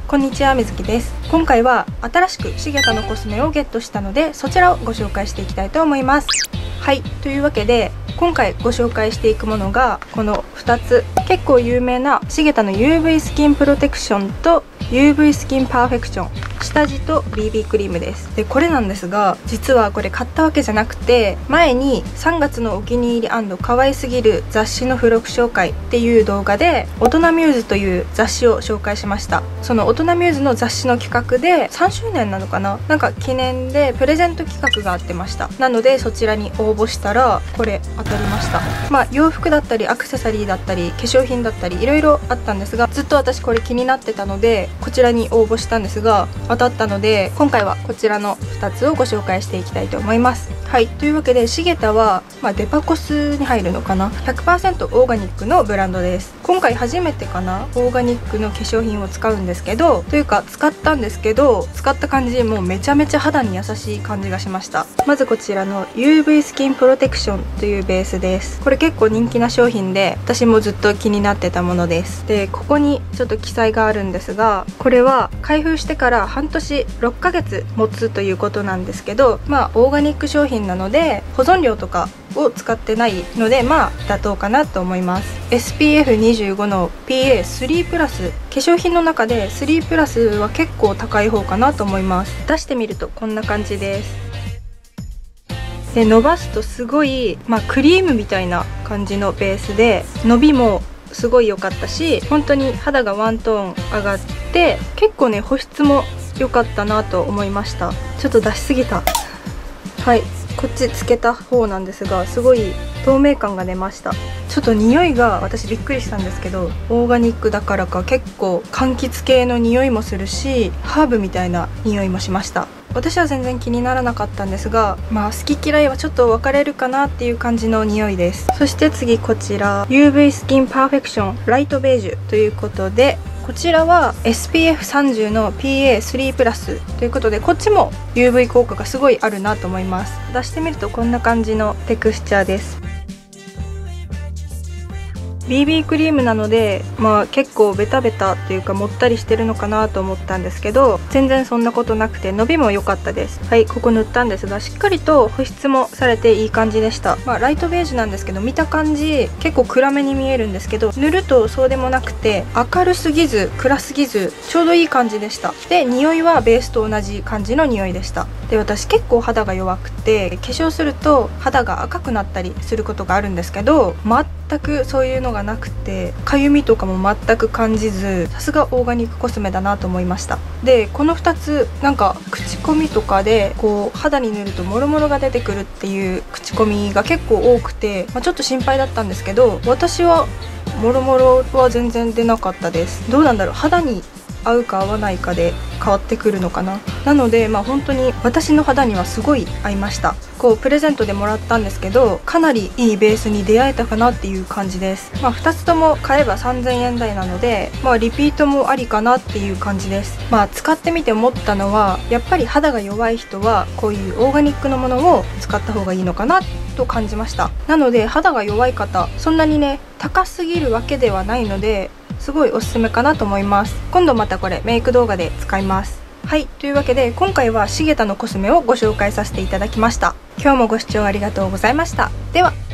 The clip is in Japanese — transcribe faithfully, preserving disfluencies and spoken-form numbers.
こんにちは、みずきです。今回は新しくシゲタのコスメをゲットしたので、そちらをご紹介していきたいと思います。はい、というわけで今回ご紹介していくものがこのふたつ、結構有名なシゲタの ユーブイ スキンプロテクションと ユーブイ スキンパーフェクション下地と ビービー クリームです。でこれなんですが、実はこれ買ったわけじゃなくて、前にさんがつのお気に入り&可愛すぎる雑誌の付録紹介っていう動画で大人ミューズという雑誌を紹介しました。その大人ミューズの雑誌の企画でさんしゅうねんなのかな、なんか記念でプレゼント企画があってました。なのでそちらに応募したらこれ当たりました。まあ洋服だったりアクセサリーだったり化粧品だったりいろいろあったんですが、ずっと私これ気になってたのでこちらに応募したんですが当たったので、今回はこちらのふたつをご紹介していきたいと思います。はい、というわけでシゲタは、まあ、デパコスに入るのかな、 ひゃくパーセント オーガニックのブランドです。今回初めてかな、オーガニックの化粧品を使うんですけど、というか使ったんですけど、使った感じもうめちゃめちゃ肌に優しい感じがしました。まずこちらの ユーブイ スキンプロテクションというベースです。これ結構人気な商品で私もずっと気になってたものです。でここにちょっと記載があるんですが、これは開封してから半年ろっかげつ持つということなんですけど、まあオーガニック商品なので保存料とかを使ってないので、まあ妥当かなと思います。 エスピーエフにじゅうご の ピーエースリー プラス、化粧品の中でスリープラスは結構高い方かなと思います。出してみるとこんな感じです。で伸ばすとすごい、まあ、クリームみたいな感じのベースで、伸びもすごい良かったし、本当に肌がワントーン上がって、結構ね保湿も良かったなと思いました。ちょっと出しすぎた。はい、こっちつけた方なんですが、すごい透明感が出ました。ちょっと匂いが私びっくりしたんですけど、オーガニックだからか結構柑橘系の匂いもするし、ハーブみたいな匂いもしました。私は全然気にならなかったんですが、まあ好き嫌いはちょっと分かれるかなっていう感じの匂いです。そして次こちら ユーブイ スキンパーフェクションライトベージュということで、こちらは エスピーエフさんじゅう の ピーエースリー プラスということで、こっちも ユーブイ 効果がすごいあるなと思います。出してみるとこんな感じのテクスチャーです。ビービー クリームなので、まあ結構ベタベタっていうかもったりしてるのかなと思ったんですけど、全然そんなことなくて伸びも良かったです。はい、ここ塗ったんですがしっかりと保湿もされていい感じでした。まあライトベージュなんですけど、見た感じ結構暗めに見えるんですけど、塗るとそうでもなくて明るすぎず暗すぎずちょうどいい感じでした。で匂いはベースと同じ感じの匂いでした。で私結構肌が弱くて、化粧すると肌が赤くなったりすることがあるんですけど、全くそういうのがなくて、かゆみとかも全く感じず、さすがオーガニックコスメだなと思いました。でこのふたつなんか口コミとかでこう肌に塗るとモロモロが出てくるっていう口コミが結構多くて、まあ、ちょっと心配だったんですけど、私はモロモロは全然出なかったです。どうなんだろう、肌に合うか合わないかで変わってくるのかな。なのでまあ本当に私の肌にはすごい合いました。こうプレゼントでもらったんですけど、かなりいいベースに出会えたかなっていう感じです。まあふたつとも買えばさんぜんえん台なので、まあリピートもありかなっていう感じです。まあ使ってみて思ったのは、やっぱり肌が弱い人はこういうオーガニックのものを使った方がいいのかなと感じました。なので肌が弱い方、そんなにね高すぎるわけではないので、すごいおすすめかなと思います。今度またこれメイク動画で使います。はい、というわけで今回はシゲタのコスメをご紹介させていただきました。今日もご視聴ありがとうございました。では。